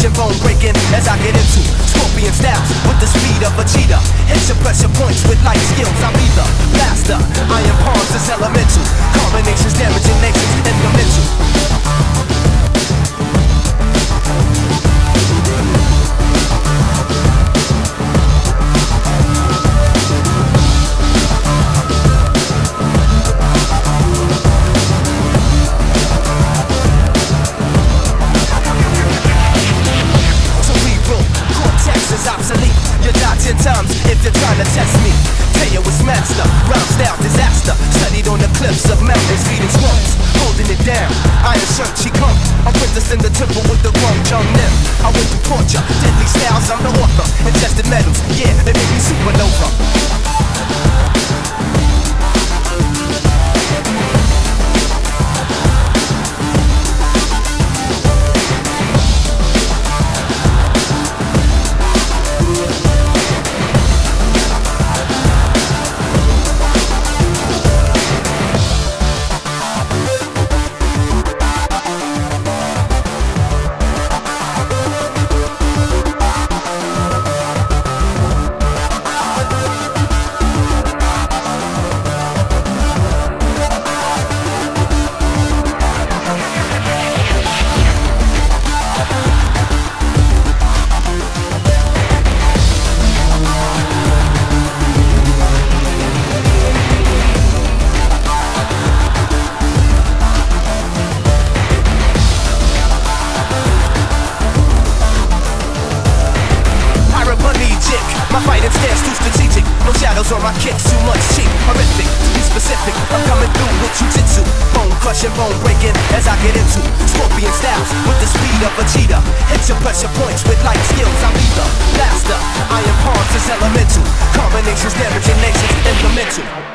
crushing, bone breaking as I get into scorpion styles with the speed of a cheetah. Hit your pressure points with light skills. I'm either blaster, iron palms is elemental. Combinations damaging nations in the mental. Obsolete, you die 10 times if you're trying to test me. Tell it's master, rhyme style disaster. Studied on the cliffs of mountains, feeding swamps, holding it down. Iron shirt, she come. A princess in the temple with the wrong young nymph. I went through torture, deadly styles, I'm the author. Ingested metals, yeah, they make me supernova. My fighting stance too strategic. No shadows on my kicks, too much cheap. Horrific, to be specific, I'm coming through with jujitsu. Bone crushing, bone breaking as I get into scorpion styles with the speed of a cheetah. Hit your pressure points with light skills. I'm either blaster, iron palms is elemental. Combinations damaging nations in the mental.